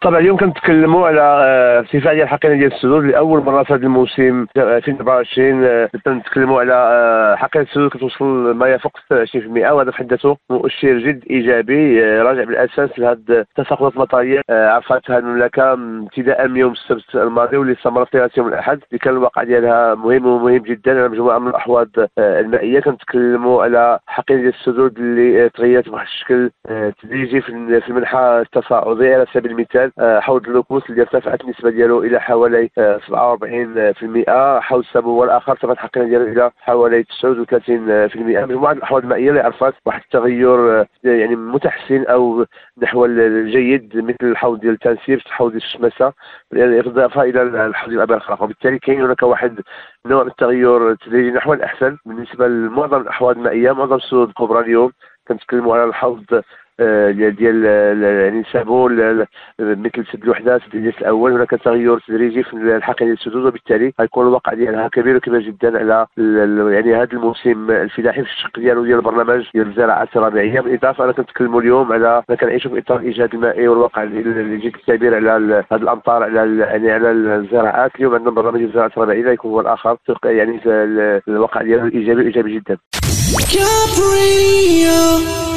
طبعا اليوم كنتكلموا على ارتفاع ديال الحقيبه ديال السدود لاول مره في هذا الموسم 2024. كنتكلموا على حقيبه السدود كتوصل ما يفوق 26%، وهذا في حد ذاته مؤشر جد ايجابي راجع بالاساس لهذه التفاقمات المطريه عرفتها المملكه ابتداء من يوم السبت الماضي واللي استمرت لغايه يوم الاحد، اللي كان الواقع ديالها مهم جدا على مجموعه من الاحواض المائيه. كنتكلموا على حقيبه ديال السدود اللي تغيرت بواحد الشكل تدريجي في المنحى التصاعدي. على سبيل المثال حوض اللوكوس اللي ارتفعت النسبه ديالو الى حوالي 47%، حوض السبوه الاخر ارتفعت الحقيبه ديالو الى حوالي 39%. مجموعه الاحواض المائيه اللي عرفت واحد التغير يعني متحسن او نحو الجيد، مثل الحوض ديال تانسير، حوض الشمسه، بالاضافه الى الحوض الابار الاخرى. وبالتالي كاين هناك واحد نوع من التغير تدريجي نحو الاحسن بالنسبه لمعظم الاحواض المائيه. معظم السدود الكبرى اليوم كنتكلموا على الحوض ديال يعني سابو مثل سد الوحدات، سد الجيش الاول. هناك تغير تدريجي في الحقيبه ديال السدود، وبالتالي غيكون الواقع ديالها كبير جدا على يعني هذا الموسم الفلاحي في الشق ديالو ديال البرنامج ديال الزراعات الربيعيه. بالاضافه انا كنتكلموا اليوم على ما كنعيشوا في اطار الاجهاد المائي والواقع اللي جد كبير على هذه الامطار يعني على الزراعات. اليوم عندنا برنامج ديال الزراعات الربيعيه يكون هو الاخر، يعني الواقع ديالو ايجابي جدا.